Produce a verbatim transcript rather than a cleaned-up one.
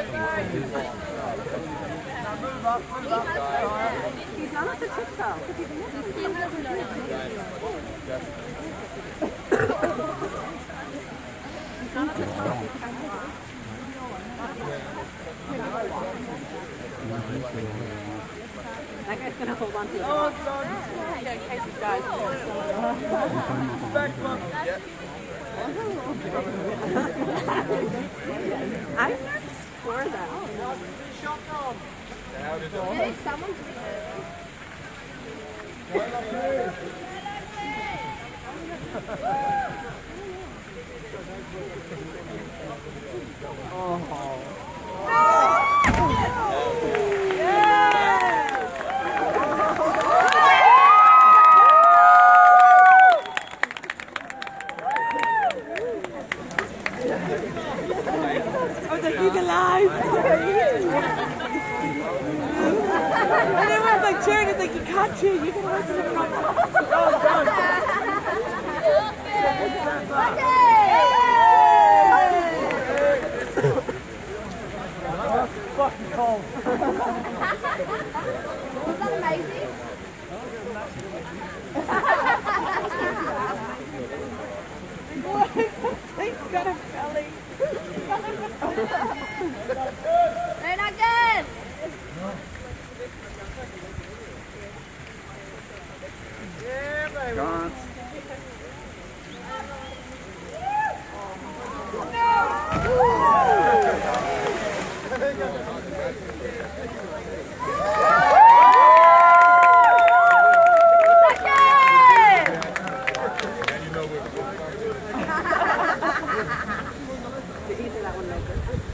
He's not at the tip though. That guy's gonna hold on to it. Oh, yeah, in case he dies. I've never scored that. Hey, someone's oh. I was like, he's alive! And everyone's like cheering, it's like, you can't cheer, you can watch it from That's fucking cold. Was that amazing? He's got a belly. They're not good. Yeah, baby. Gone. Easy that one,